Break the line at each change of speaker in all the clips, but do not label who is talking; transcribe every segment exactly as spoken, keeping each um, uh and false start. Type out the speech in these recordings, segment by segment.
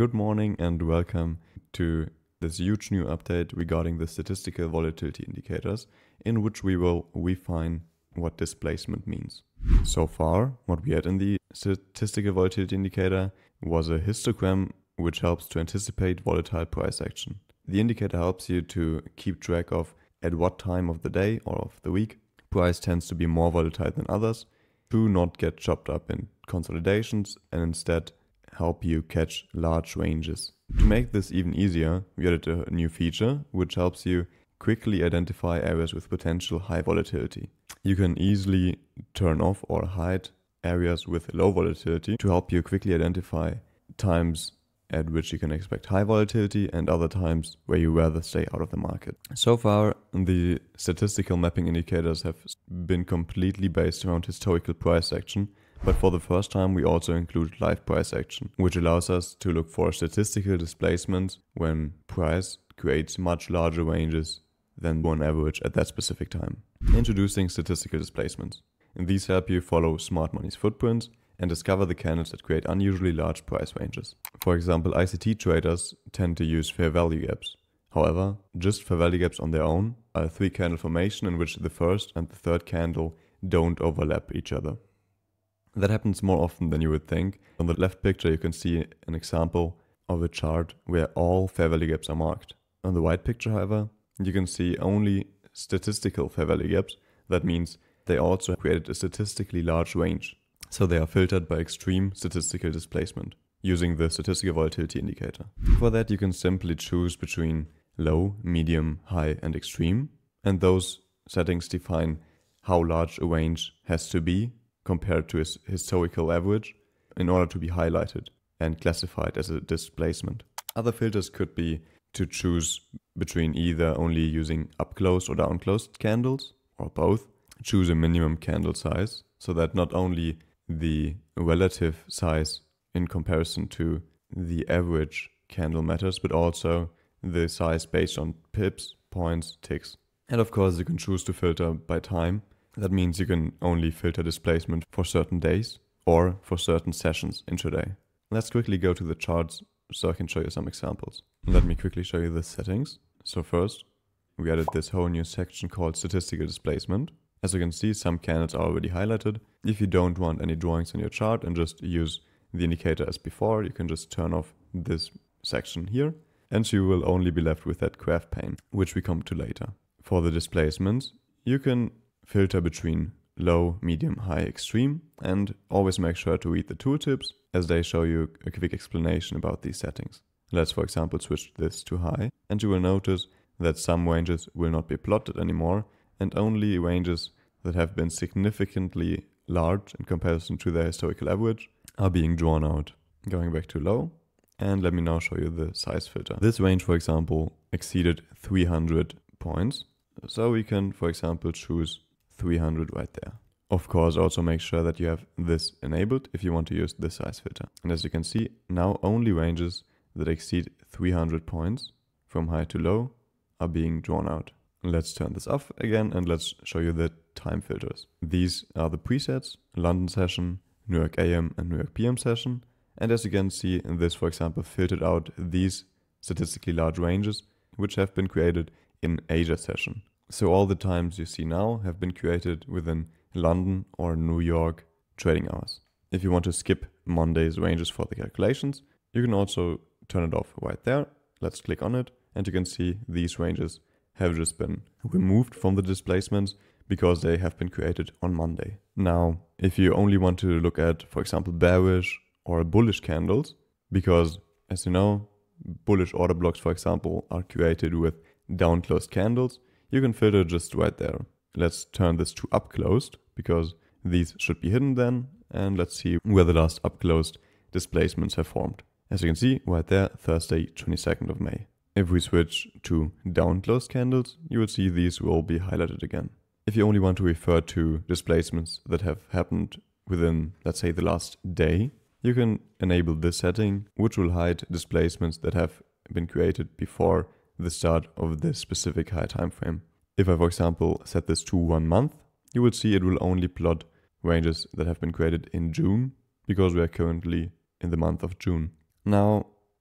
Good morning and welcome to this huge new update regarding the statistical volatility indicators, in which we will refine what displacement means. So far, what we had in the statistical volatility indicator was a histogram which helps to anticipate volatile price action. The indicator helps you to keep track of at what time of the day or of the week price tends to be more volatile than others, to not get chopped up in consolidations and instead help you catch large ranges. To make this even easier, we added a new feature which helps you quickly identify areas with potential high volatility. You can easily turn off or hide areas with low volatility to help you quickly identify times at which you can expect high volatility and other times where you rather stay out of the market. So far, the statistical mapping indicators have been completely based around historical price action, but for the first time we also include live price action, which allows us to look for statistical displacements when price creates much larger ranges than on average at that specific time. Introducing statistical displacements. And these help you follow smart money's footprints and discover the candles that create unusually large price ranges. For example, I C T traders tend to use fair value gaps. However, just fair value gaps on their own are a three candle formation in which the first and the third candle don't overlap each other. That happens more often than you would think. On the left picture you can see an example of a chart where all fair value gaps are marked. On the right picture, however, you can see only statistical fair value gaps. That means they also created a statistically large range. So they are filtered by extreme statistical displacement using the statistical volatility indicator. For that you can simply choose between low, medium, high and extreme, and those settings define how large a range has to be compared to its historical average in order to be highlighted and classified as a displacement. Other filters could be to choose between either only using up-closed or down-closed candles or both. Choose a minimum candle size so that not only the relative size in comparison to the average candle matters, but also the size based on pips, points, ticks. And of course you can choose to filter by time. That means you can only filter displacement for certain days or for certain sessions intraday. Let's quickly go to the charts so I can show you some examples. Let me quickly show you the settings. So first, we added this whole new section called statistical displacement. As you can see, some candles are already highlighted. If you don't want any drawings on your chart and just use the indicator as before, you can just turn off this section here and you will only be left with that graph pane, which we come to later. For the displacements, you can filter between low, medium, high, extreme, and always make sure to read the tooltips as they show you a quick explanation about these settings. Let's for example switch this to high, and you will notice that some ranges will not be plotted anymore and only ranges that have been significantly large in comparison to their historical average are being drawn out. Going back to low, and let me now show you the size filter. This range, for example, exceeded three hundred points, so we can for example choose three hundred right there. Of course, also make sure that you have this enabled if you want to use the size filter. And as you can see, now only ranges that exceed three hundred points from high to low are being drawn out. Let's turn this off again and let's show you the time filters. These are the presets: London session, New York A M and New York P M session. And as you can see, this for example filtered out these statistically large ranges which have been created in Asia session. So all the times you see now have been created within London or New York trading hours. If you want to skip Monday's ranges for the calculations, you can also turn it off right there. Let's click on it and you can see these ranges have just been removed from the displacements because they have been created on Monday. Now, if you only want to look at, for example, bearish or bullish candles, because as you know, bullish order blocks, for example, are created with down-closed candles, you can filter just right there. Let's turn this to up-closed because these should be hidden then, and let's see where the last up-closed displacements have formed. As you can see right there, Thursday twenty-second of May. If we switch to down-closed candles, you will see these will be highlighted again. If you only want to refer to displacements that have happened within, let's say, the last day, you can enable this setting, which will hide displacements that have been created before the start of this specific high time frame. If I, for example, set this to one month, you will see it will only plot ranges that have been created in June because we are currently in the month of June. Now,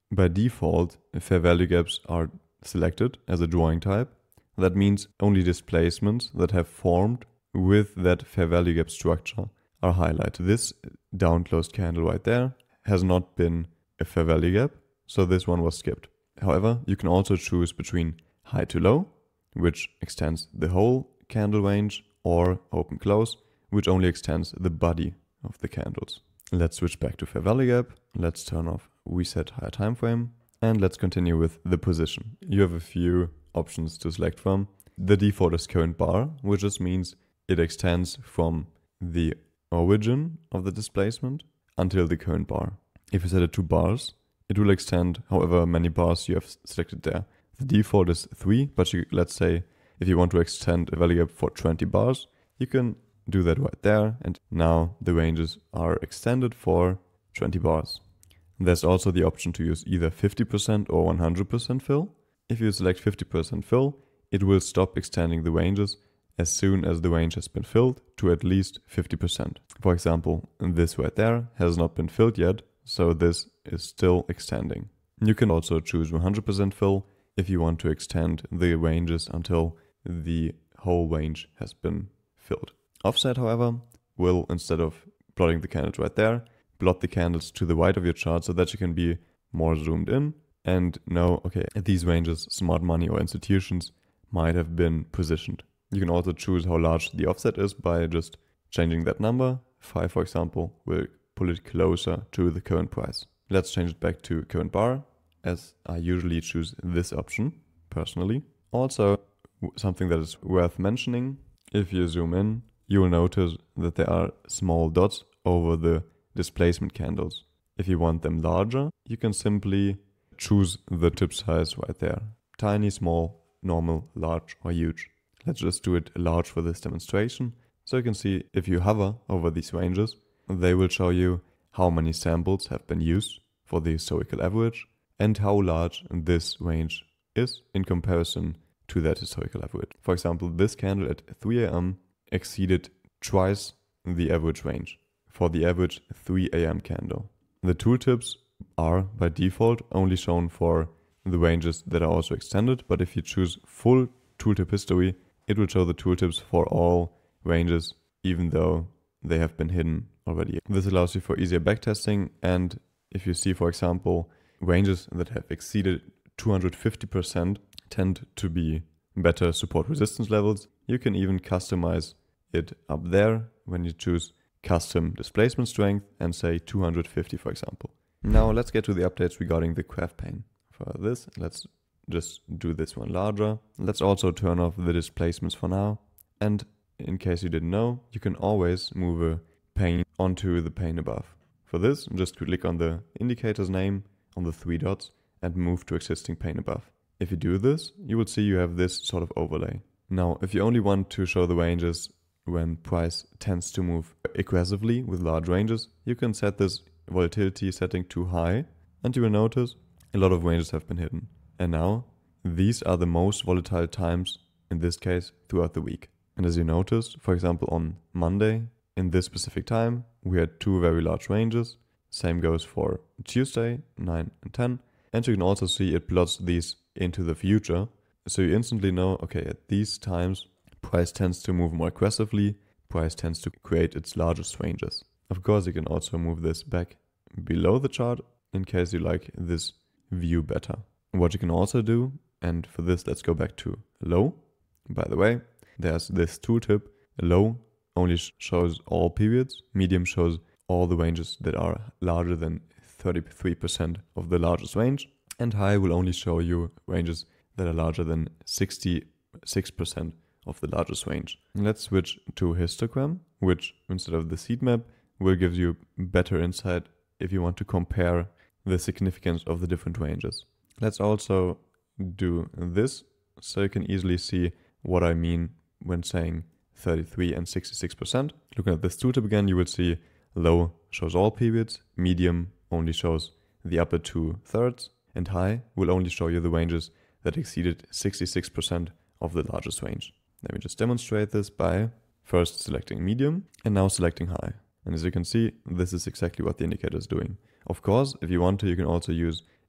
by default, fair value gaps are selected as a drawing type. That means only displacements that have formed with that fair value gap structure are highlighted. This down closed candle right there has not been a fair value gap, so this one was skipped. However, you can also choose between high to low, which extends the whole candle range, or open close, which only extends the body of the candles. Let's switch back to fair value gap. Let's turn off reset higher time frame, and let's continue with the position. You have a few options to select from. The default is current bar, which just means it extends from the origin of the displacement until the current bar. If you set it to bars, it will extend however many bars you have selected there. The default is three, but you, let's say if you want to extend a value gap for twenty bars, you can do that right there, and now the ranges are extended for twenty bars. There's also the option to use either fifty percent or one hundred percent fill. If you select fifty percent fill, it will stop extending the ranges as soon as the range has been filled to at least fifty percent. For example, this right there has not been filled yet, so this is still extending. You can also choose one hundred percent fill if you want to extend the ranges until the whole range has been filled. Offset, however, will, instead of plotting the candles right there, plot the candles to the right of your chart so that you can be more zoomed in and know, okay, at these ranges, smart money or institutions might have been positioned. You can also choose how large the offset is by just changing that number. five, for example, will pull it closer to the current price. Let's change it back to current bar, as I usually choose this option, personally. Also, something that is worth mentioning, if you zoom in, you will notice that there are small dots over the displacement candles. If you want them larger, you can simply choose the tip size right there. Tiny, small, normal, large, or huge. Let's just do it large for this demonstration. So you can see if you hover over these ranges, they will show you how many samples have been used for the historical average and how large this range is in comparison to that historical average. For example, this candle at three A M exceeded twice the average range for the average three A M candle. The tooltips are by default only shown for the ranges that are also extended, but if you choose full tooltip history, it will show the tooltips for all ranges, even though they have been hidden already. This allows you for easier backtesting, and if you see, for example, ranges that have exceeded two hundred fifty percent tend to be better support resistance levels. You can even customize it up there when you choose custom displacement strength and say two hundred fifty, for example. Now let's get to the updates regarding the graph pane. For this, let's just do this one larger. Let's also turn off the displacements for now. And in case you didn't know, you can always move a pane onto the pane above. For this, just click on the indicator's name on the three dots and move to existing pane above. If you do this, you will see you have this sort of overlay. Now, if you only want to show the ranges when price tends to move aggressively with large ranges, you can set this volatility setting to high, and you will notice a lot of ranges have been hidden. And now, these are the most volatile times, in this case, throughout the week. And as you noticed, for example, on Monday, in this specific time, we had two very large ranges. Same goes for Tuesday, nine and ten. And you can also see it plots these into the future. So you instantly know, okay, at these times, price tends to move more aggressively. Price tends to create its largest ranges. Of course, you can also move this back below the chart in case you like this view better. What you can also do, and for this, let's go back to low. By the way, there's this tooltip. Low only sh shows all periods. Medium shows all the ranges that are larger than thirty-three percent of the largest range. And high will only show you ranges that are larger than sixty-six percent of the largest range. Let's switch to histogram, which instead of the seed map will give you better insight if you want to compare the significance of the different ranges. Let's also do this so you can easily see what I mean when saying thirty-three and sixty-six percent. Looking at this tooltip again, you will see low shows all periods, medium only shows the upper two thirds, and high will only show you the ranges that exceeded sixty-six percent of the largest range. Let me just demonstrate this by first selecting medium and now selecting high. And as you can see, this is exactly what the indicator is doing. Of course, if you want to, you can also use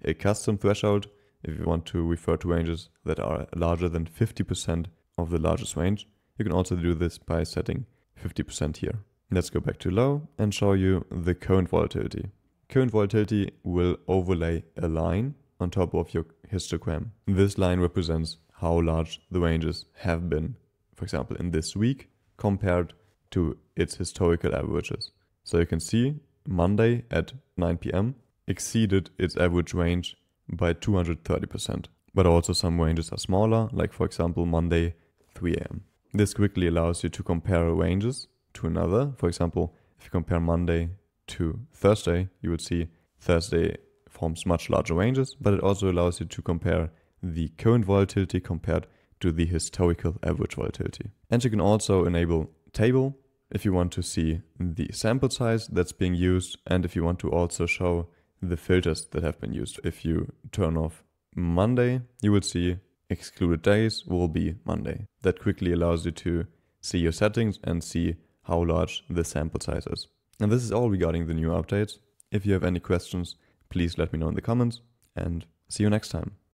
a custom threshold if you want to refer to ranges that are larger than fifty percent of the largest range. You can also do this by setting fifty percent here. Let's go back to low and show you the current volatility. Current volatility will overlay a line on top of your histogram. This line represents how large the ranges have been, for example, in this week compared to its historical averages. So you can see Monday at nine p m exceeded its average range by two hundred thirty percent. But also some ranges are smaller, like for example Monday three a m This quickly allows you to compare ranges to another. For example, if you compare Monday to Thursday, you would see Thursday forms much larger ranges, but it also allows you to compare the current volatility compared to the historical average volatility. And you can also enable table if you want to see the sample size that's being used, and if you want to also show the filters that have been used. If you turn off Monday, you will see excluded days will be Monday. That quickly allows you to see your settings and see how large the sample size is. And this is all regarding the new updates. If you have any questions, please let me know in the comments, and see you next time.